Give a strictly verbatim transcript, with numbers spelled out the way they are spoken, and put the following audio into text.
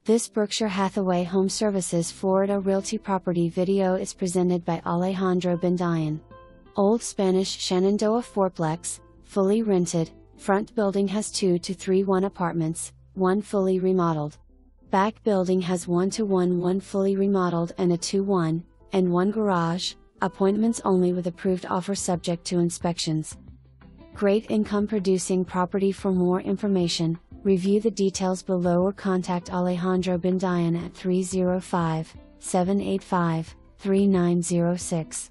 This Berkshire Hathaway Home Services Florida Realty property video is presented by Alejandro Bendayan. Old Spanish Shenandoah fourplex, fully rented, front building has two to three one apartments, one fully remodeled. Back building has one to one one fully remodeled and a two one, and one garage, appointments only with approved offer subject to inspections. Great income producing property. For more information, review the details below or contact Alejandro Bendayan at three oh five, seven eight five, three nine oh six.